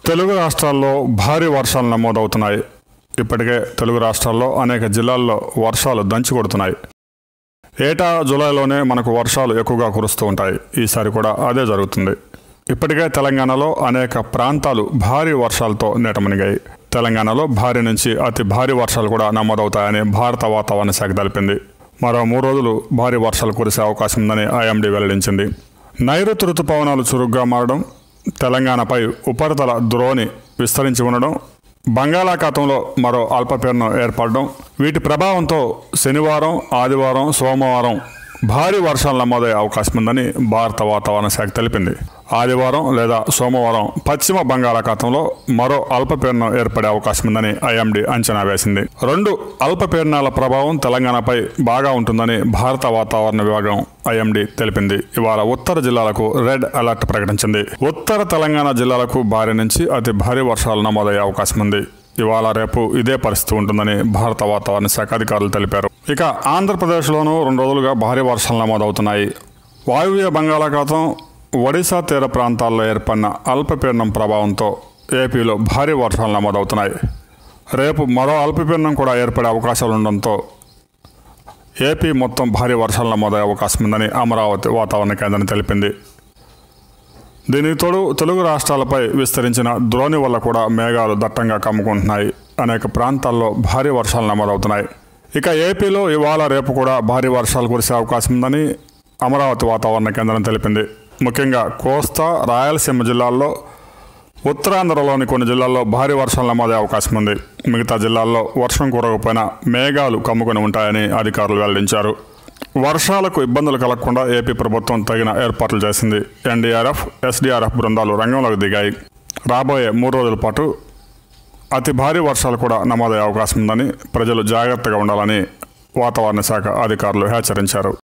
తెలుగు రాష్ట్రాల్లో భారీ వర్షాలు నమోదవుతున్నాయి. ఇప్పటికే తెలుగు రాష్ట్రాల్లో అనేక జిల్లాల్లో వర్షాలు దంచి కొడుతున్నాయి. ఏటా జూలైలోనే మనకు వర్షాలు ఎక్కువగా కురుస్తూ ఉంటాయి. ఈసారి కూడా అదే జరుగుతుంది. ఇప్పటికే తెలంగాణలో అనేక ప్రాంతాలు భారీ వర్షాలతో నీటమునిగాయి. తెలంగాణలో భారీ నుంచి అతి భారీ వర్షాలు కూడా నమోదవుతాయని భారత వాతావరణ శాఖ తెలిపింది. మరో 3 రోజులు భారీ వర్షాలు కురిసే అవకాశం ఉందని ఐఎండీ వెల్లడించింది. నైరుతి రుతుపవనాలు చురుగ్గా మారడం, తెలంగాణపై ఉపరితల ద్రోణి విస్తరించి ఉండడం, బంగాళాఖాతంలో మరో అల్పపీడనం ఏర్పడడం, వీటి ప్రభావంతో శనివారం, ఆదివారం, సోమవారం భారీ వర్షాలు నమోదయ్యే అవకాశం ఉందని భారత వాతావరణ శాఖ తెలిపింది. ఆదివారం లేదా సోమవారం పశ్చిమ బంగాళాఖాతంలో మరో అల్పపీడనం ఏర్పడే అవకాశం ఉందని ఐఎండీ అంచనా వేసింది. 2 అల్పపీడనాల ప్రభావం తెలంగాణపై బాగా ఉంటుందని భారత వాతావరణ విభాగం ఐఎండీ తెలిపింది. ఇవాళ ఉత్తర జిల్లాలకు రెడ్ అలర్ట్ ప్రకటించింది. ఉత్తర తెలంగాణ జిల్లాలకు భారీ నుంచి అతి భారీ వర్షాలు నమోదయ్యే అవకాశం ఉంది. ఇవాళ రేపు ఇదే పరిస్థితి ఉంటుందని భారత వాతావరణ శాఖ అధికారులు తెలిపారు. ఇక ఆంధ్రప్రదేశ్లోనూ 2 రోజులుగా భారీ వర్షాలు నమోదవుతున్నాయి. వాయువ్య బంగాళాఖాతం, ఒడిశా తీర ప్రాంతాల్లో ఏర్పడిన అల్పపీడనం ప్రభావంతో ఏపీలో భారీ వర్షాలు నమోదవుతున్నాయి. రేపు మరో అల్పపీడనం కూడా ఏర్పడే అవకాశాలు ఉండడంతో ఏపీ మొత్తం భారీ వర్షాలు నమోదయ్యే అవకాశం ఉందని అమరావతి వాతావరణ కేంద్రం తెలిపింది. దీనికి తోడు తెలుగు రాష్ట్రాలపై విస్తరించిన ద్రోణి వల్ల కూడా మేఘాలు దట్టంగా కమ్ముకుంటున్నాయి. అనేక ప్రాంతాల్లో భారీ వర్షాలు నమోదవుతున్నాయి. ఇక ఏపీలో ఇవాళ రేపు కూడా భారీ వర్షాలు కురిసే అవకాశం ఉందని అమరావతి వాతావరణ కేంద్రం తెలిపింది. ముఖ్యంగా కోస్తా, రాయలసీమ జిల్లాల్లో, ఉత్తరాంధ్రలోని కొన్ని జిల్లాల్లో భారీ వర్షాలు నమోదయ్యే అవకాశం ఉంది. మిగతా జిల్లాల్లో వర్షం కురవకపోయినా మేఘాలు కమ్ముకొని ఉంటాయని అధికారులు వెల్లడించారు. వర్షాలకు ఇబ్బందులు కలగకుండా ఏపీ ప్రభుత్వం తగిన ఏర్పాట్లు చేసింది. ఎన్డీఆర్ఎఫ్, ఎస్డీఆర్ఎఫ్ బృందాలు రంగంలోకి దిగాయి. రాబోయే 3 రోజుల పాటు అతి భారీ వర్షాలు కూడా నమోదయ్యే అవకాశం ఉందని ప్రజలు జాగ్రత్తగా ఉండాలని వాతావరణ శాఖ అధికారులు హెచ్చరించారు.